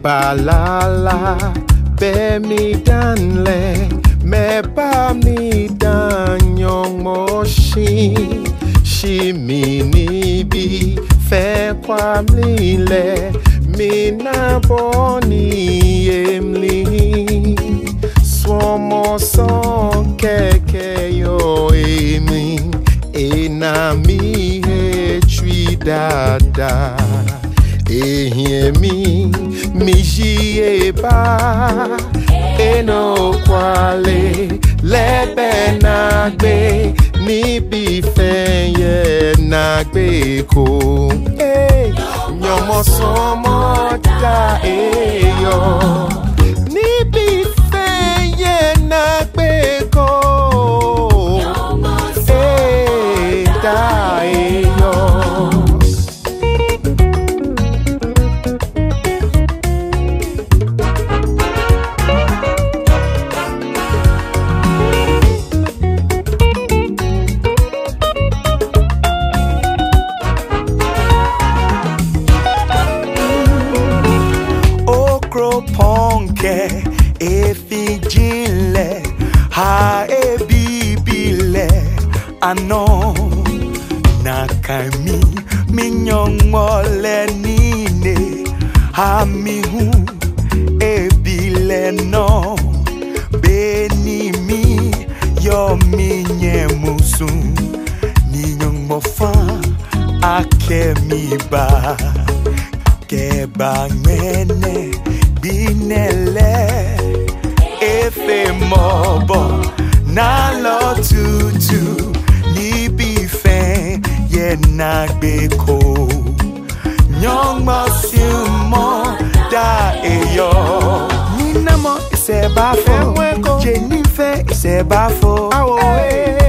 balala be mi danle me ba mi dan yong mo shi mi ni bi fe kwa mlile mi na boni emli swomo son keke yo emi na mi he chui dada e mi ji ba no kwale lebe na gbe ni bi fe ye na gbe ko nyomo somo da yo ni bi fe ye na gbe ko da yo ponke efijile ha ebibile ano nakami minyongole nine ha mihu ebile no beni mi yo minyemusu ninyong mofa akemi ba keba ngene binele efe mobo na lo tutu ni bi fe ye na gbe ko nyong mo mo da eyo ni na mo se ba fo je ni fe se ba fo awo